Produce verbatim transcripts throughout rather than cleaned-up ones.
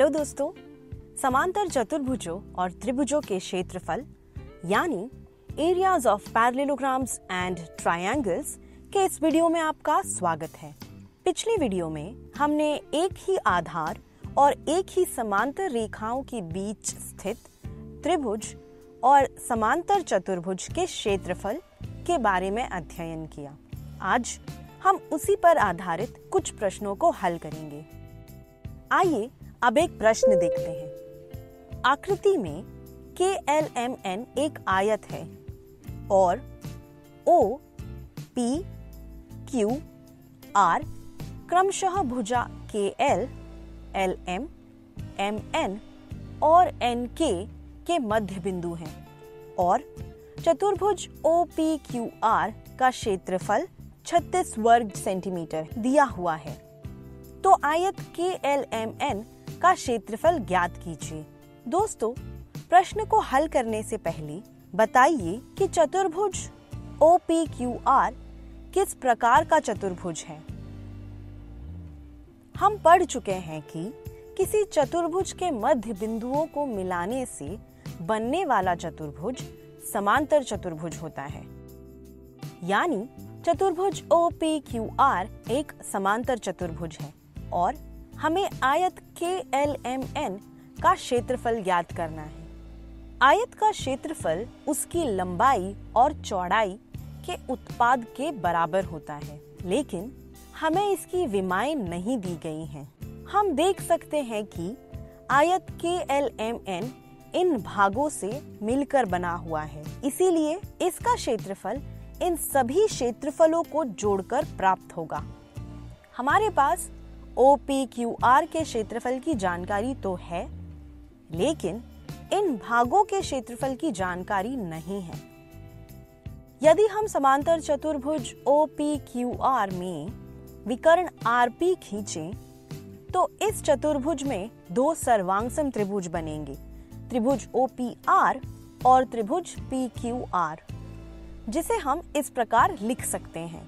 Hello दोस्तों, समांतर चतुर्भुजों और त्रिभुजों के क्षेत्रफल यानी areas of parallelograms and triangles के इस वीडियो में आपका स्वागत है। पिछली वीडियो में हमने एक ही आधार और एक ही समांतर रेखाओं के बीच स्थित त्रिभुज और समांतर चतुर्भुज के क्षेत्रफल के बारे में अध्ययन किया। आज हम उसी पर आधारित कुछ प्रश्नों को हल करेंगे। आइए अब एक प्रश्न देखते हैं। आकृति में के एल एम एन एक आयत है और ओ, पी, क्यू, आर क्रमशः भुजा के L, L M, M N और एन के के मध्य बिंदु हैं और चतुर्भुज ओ पी क्यू आर का क्षेत्रफल छत्तीस वर्ग सेंटीमीटर दिया हुआ है। तो आयत के एल एम एन का क्षेत्रफल ज्ञात कीजिए। दोस्तों, प्रश्न को हल करने से पहले बताइए कि चतुर्भुज ओ पी क्यू आर किस प्रकार का चतुर्भुज है। हम पढ़ चुके हैं कि किसी चतुर्भुज के मध्य बिंदुओं को मिलाने से बनने वाला चतुर्भुज समांतर चतुर्भुज होता है। यानी चतुर्भुज ओ पी क्यू आर एक समांतर चतुर्भुज है और हमें आयत के एल एम एन का क्षेत्रफल ज्ञात करना है। आयत का क्षेत्रफल उसकी लंबाई और चौड़ाई के उत्पाद के बराबर होता है, लेकिन हमें इसकी विमाएं नहीं दी गई हैं। हम देख सकते हैं कि आयत के एल एम एन इन भागों से मिलकर बना हुआ है, इसीलिए इसका क्षेत्रफल इन सभी क्षेत्रफलों को जोड़कर प्राप्त होगा। हमारे पास ओ पी क्यू आर के क्षेत्रफल की जानकारी तो है, लेकिन इन भागों के क्षेत्रफल की जानकारी नहीं है। यदि हम समांतर चतुर्भुज ओ पी क्यू आर में विकर्ण आर पी खींचें, तो इस चतुर्भुज में दो सर्वांगसम त्रिभुज बनेंगे, त्रिभुज ओ पी आर और त्रिभुज पी क्यू आर, जिसे हम इस प्रकार लिख सकते हैं।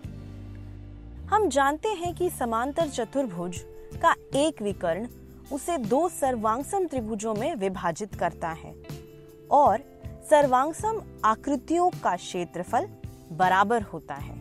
हम जानते हैं कि समांतर चतुर्भुज का एक विकर्ण उसे दो सर्वांगसम त्रिभुजों में विभाजित करता है और सर्वांगसम आकृतियों का क्षेत्रफल बराबर होता है।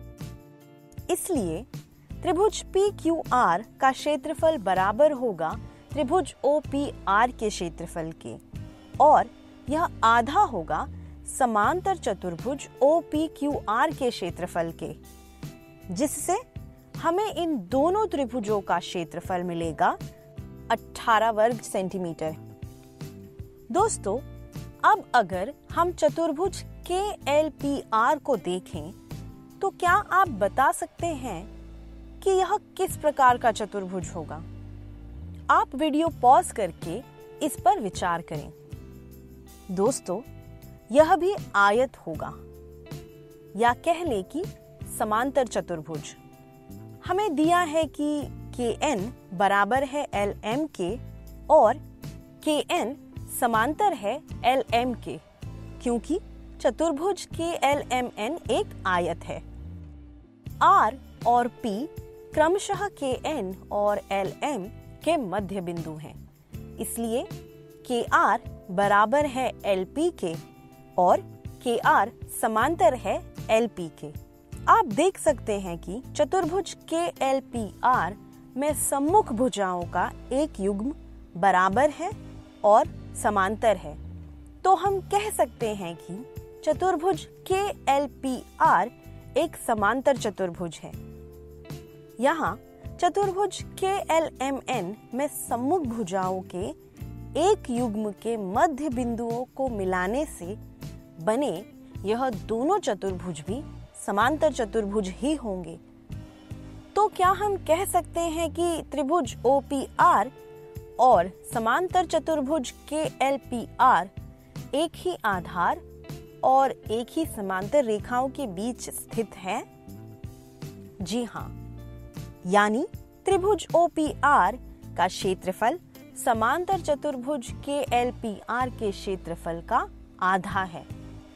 इसलिए त्रिभुज पी क्यू आर का क्षेत्रफल बराबर होगा त्रिभुज ओ पी आर के क्षेत्रफल के और यह आधा होगा समांतर चतुर्भुज ओ पी क्यू आर के क्षेत्रफल के, जिससे हमें इन दोनों त्रिभुजों का क्षेत्रफल मिलेगा अठारह वर्ग सेंटीमीटर। दोस्तों, अब अगर हम चतुर्भुज के एल पी आर को देखें, तो क्या आप बता सकते हैं कि यह किस प्रकार का चतुर्भुज होगा? आप वीडियो पॉज करके इस पर विचार करें। दोस्तों, यह भी आयत होगा या कह ले कि समांतर चतुर्भुज। हमें दिया है कि के एन बराबर है एल एम के और के एन समांतर है एल एम के, क्योंकि चतुर्भुज के एल एम एन एक आयत है। आर और पी क्रमशः के एन और एल एम के मध्य बिंदु हैं, इसलिए के आर बराबर है एल पी के और के आर समांतर है एल पी के। आप देख सकते हैं कि चतुर्भुज के एल पी आर में सम्मुख भुजाओं का एक युग्म बराबर है और समांतर है। तो हम कह सकते हैं कि चतुर्भुज के एल पी आर एक समांतर चतुर्भुज है। यहाँ चतुर्भुज के एल एम एन में सम्मुख भुजाओं के एक युग्म के मध्य बिंदुओं को मिलाने से बने यह दोनों चतुर्भुज भी समांतर चतुर्भुज ही होंगे। तो क्या हम कह सकते हैं कि त्रिभुज ओ पी आर और समांतर चतुर्भुज के एल पी आर एक ही आधार और एक ही समांतर रेखाओं के बीच स्थित है? जी हाँ, यानी त्रिभुज ओ पी आर का क्षेत्रफल समांतर चतुर्भुज के एल पी आर के क्षेत्रफल का आधा है,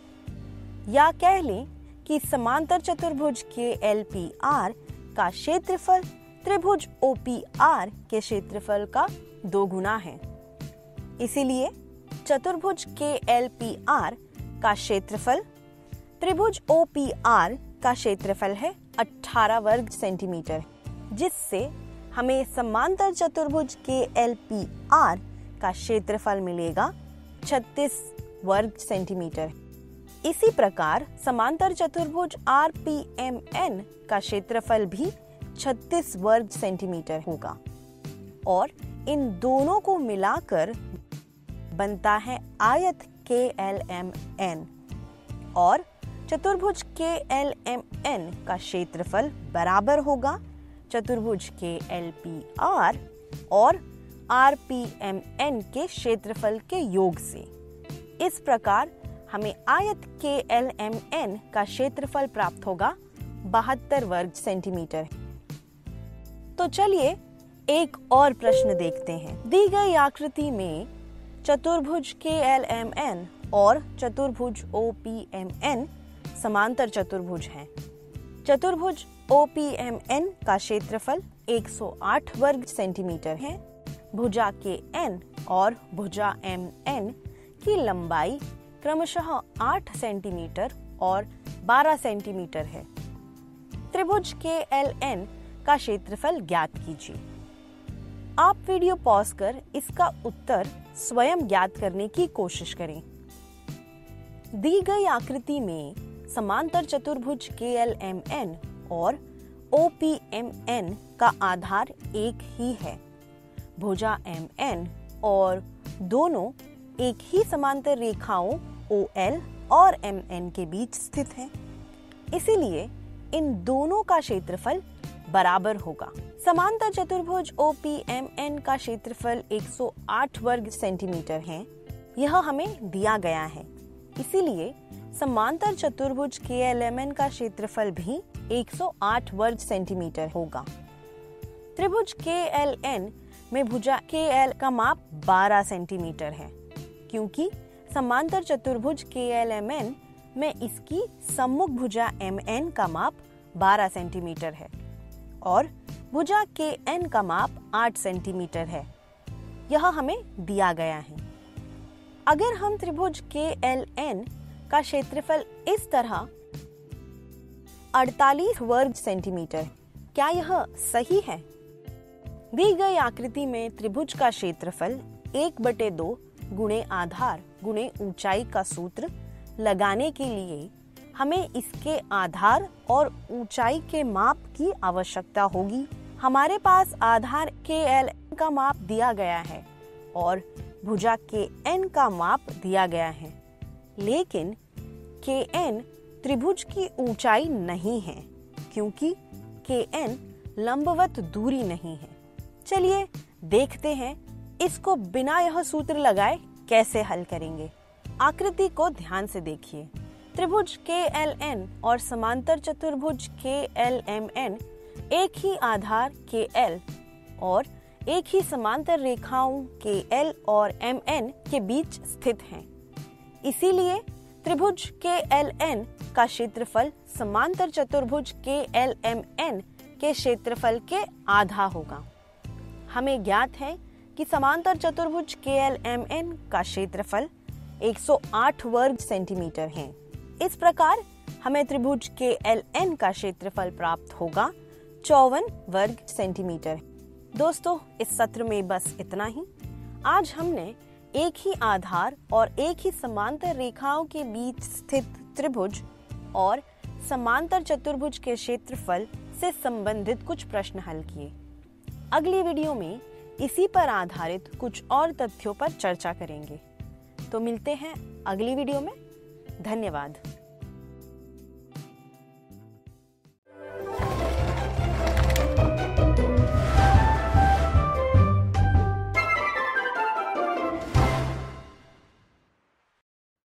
या कह लें कि समांतर चतुर्भुज के एल पी आर का क्षेत्रफल त्रिभुज ओ पी आर के क्षेत्रफल का दो गुना है। इसीलिए चतुर्भुज के एल पी आर का क्षेत्रफल त्रिभुज ओ पी आर का क्षेत्रफल है अठारह वर्ग सेंटीमीटर, जिससे हमें समांतर चतुर्भुज के एल पी आर का क्षेत्रफल मिलेगा छत्तीस वर्ग सेंटीमीटर। इसी प्रकार समांतर चतुर्भुज आर पी एम एन का क्षेत्रफल भी छत्तीस वर्ग सेंटीमीटर होगा और इन दोनों को मिलाकर बनता है आयत के एल एम एन, और चतुर्भुज के एल एम एन का क्षेत्रफल बराबर होगा चतुर्भुज के एल पी आर और आर पी एम एन के क्षेत्रफल के योग से। इस प्रकार हमें आयत के एल एम एन का क्षेत्रफल प्राप्त होगा बहत्तर वर्ग सेंटीमीटर। तो चलिए एक और प्रश्न देखते हैं। दी गई आकृति में चतुर्भुज के एल एम एन और चतुर्भुज ओ पी एम एन समांतर चतुर्भुज हैं। चतुर्भुज ओ पी एम एन का क्षेत्रफल एक सौ आठ वर्ग सेंटीमीटर है। भुजा के एन और भुजा एम एन की लंबाई क्रमशः आठ सेंटीमीटर और बारह सेंटीमीटर है। त्रिभुज के एल एन का क्षेत्रफल ज्ञात कीजिए। आप वीडियो पॉज कर इसका उत्तर स्वयं ज्ञात करने की कोशिश करें। दी गई आकृति में समांतर चतुर्भुज के एल एम एन और ओ पी एम एन का आधार एक ही है। भुजा एम एन और दोनों एक ही समांतर रेखाओं ओ एल और एम एन के बीच स्थित हैं। इसीलिए इन दोनों का क्षेत्रफल बराबर होगा। समांतर चतुर्भुज ओ पी एम एन का क्षेत्रफल एक सौ आठ वर्ग सेंटीमीटर है। यह हमें दिया गया है। इसीलिए समांतर चतुर्भुज के एल एम एन का क्षेत्रफल भी एक सौ आठ वर्ग सेंटीमीटर होगा। त्रिभुज के एल एन में भुजा के एल का माप बारह सेंटीमीटर है, क्योंकि समांतर चतुर्भुज के एल एम एन में इसकी सम्मुख भुजा एम एन का माप बारह सेंटीमीटर है और भुजा के एन का माप आठ सेंटीमीटर है। यह हमें दिया गया है। अगर हम त्रिभुज के एल एन का क्षेत्रफल इस तरह अड़तालीस वर्ग सेंटीमीटर, क्या यह सही है? दी गई आकृति में त्रिभुज का क्षेत्रफल एक बटे दो गुणे आधार गुणे ऊंचाई का सूत्र लगाने के लिए हमें इसके आधार और ऊंचाई के माप की आवश्यकता होगी। हमारे पास आधार के एल का माप दिया गया है और भुजा के एन का माप दिया गया है, लेकिन के एन त्रिभुज की ऊंचाई नहीं है, क्योंकि के एन लंबवत दूरी नहीं है। चलिए देखते हैं इसको बिना यह सूत्र लगाए कैसे हल करेंगे। आकृति को ध्यान से देखिए। त्रिभुज के एल एन और समांतर चतुर्भुज के एल एम एन एक ही आधार के एल और एक ही समांतर रेखाओं के एल और एम एन के बीच स्थित हैं। इसीलिए त्रिभुज के एल एन का क्षेत्रफल समांतर चतुर्भुज के एल एम एन के क्षेत्रफल के आधा होगा। हमें ज्ञात है कि समांतर चतुर्भुज के एल एम एन का क्षेत्रफल एक सौ आठ वर्ग सेंटीमीटर है। इस प्रकार हमें त्रिभुज के एल एन का क्षेत्रफल प्राप्त होगा चौवन वर्ग सेंटीमीटर। दोस्तों, इस सत्र में बस इतना ही। आज हमने एक ही आधार और एक ही समांतर रेखाओं के बीच स्थित त्रिभुज और समांतर चतुर्भुज के क्षेत्रफल से संबंधित कुछ प्रश्न हल किए। अगली वीडियो में इसी पर आधारित कुछ और तथ्यों पर चर्चा करेंगे। तो मिलते हैं अगली वीडियो में। धन्यवाद।